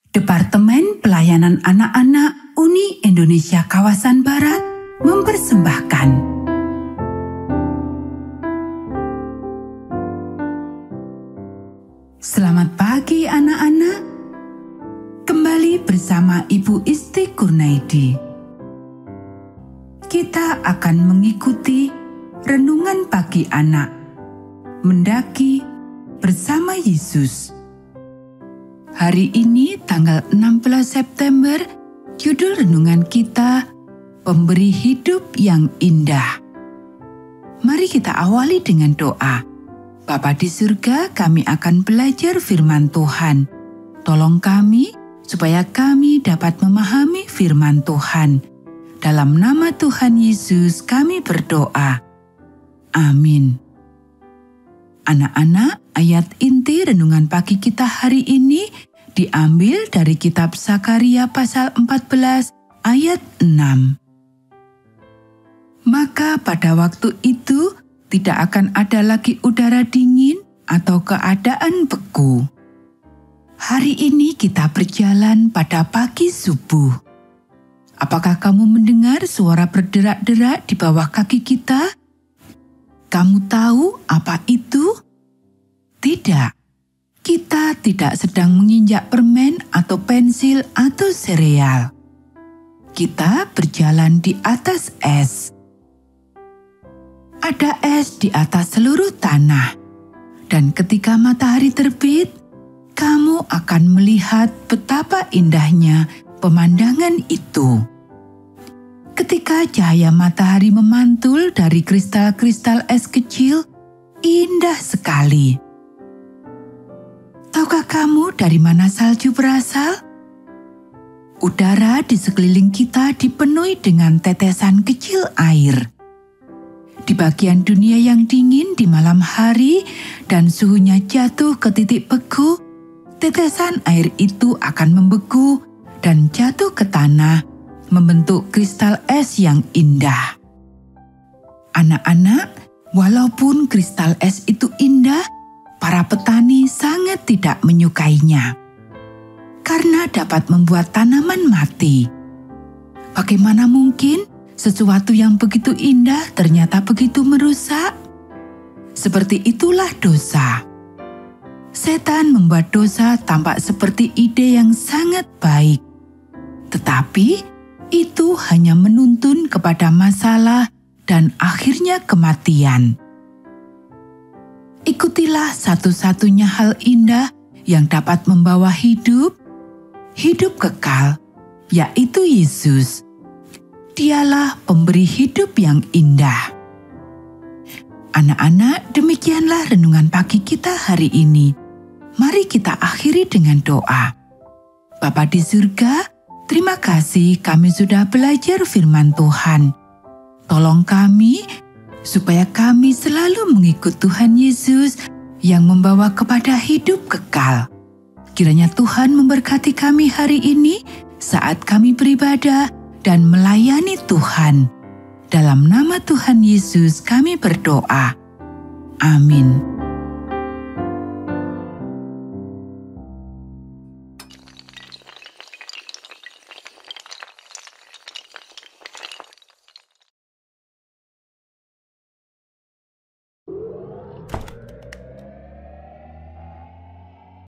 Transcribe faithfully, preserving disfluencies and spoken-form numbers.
Departemen Pelayanan Anak-anak Uni Indonesia Kawasan Barat mempersembahkan Selamat pagi anak-anak. Kembali bersama Ibu Isti Kurnaidi. Kita akan mengikuti renungan pagi anak, mendaki bersama Yesus. Hari ini tanggal enam belas September, judul renungan kita, Pemberi Hidup yang Indah. Mari kita awali dengan doa. Bapa di surga, kami akan belajar firman Tuhan. Tolong kami, supaya kami dapat memahami firman Tuhan. Dalam nama Tuhan Yesus kami berdoa. Amin. Anak-anak, ayat inti renungan pagi kita hari ini diambil dari kitab Sakaria pasal empat belas ayat enam. Maka pada waktu itu tidak akan ada lagi udara dingin atau keadaan beku. Hari ini kita berjalan pada pagi subuh. Apakah kamu mendengar suara berderak-derak di bawah kaki kita? Kamu tahu apa itu? Tidak. Kita tidak sedang menginjak permen atau pensil atau sereal. Kita berjalan di atas es. Ada es di atas seluruh tanah. Dan ketika matahari terbit, kamu akan melihat betapa indahnya pemandangan itu. Ketika cahaya matahari memantul dari kristal-kristal es kecil, indah sekali. Tahukah kamu dari mana salju berasal? Udara di sekeliling kita dipenuhi dengan tetesan kecil air. Di bagian dunia yang dingin di malam hari dan suhunya jatuh ke titik beku, tetesan air itu akan membeku dan jatuh ke tanah, membentuk kristal es yang indah. Anak-anak, walaupun kristal es itu indah, para petani sangat tidak menyukainya karena dapat membuat tanaman mati. Bagaimana mungkin sesuatu yang begitu indah ternyata begitu merusak? Seperti itulah dosa. Setan membuat dosa tampak seperti ide yang sangat baik, tetapi itu hanya menuntun kepada masalah dan akhirnya kematian. Ikutilah satu-satunya hal indah yang dapat membawa hidup, hidup kekal, yaitu Yesus. Dialah pemberi hidup yang indah. Anak-anak, demikianlah renungan pagi kita hari ini. Mari kita akhiri dengan doa. Bapa di surga, terima kasih kami sudah belajar firman Tuhan. Tolong kami, supaya kami selalu mengikut Tuhan Yesus yang membawa kepada hidup kekal. Kiranya Tuhan memberkati kami hari ini saat kami beribadah dan melayani Tuhan. Dalam nama Tuhan Yesus kami berdoa. Amin.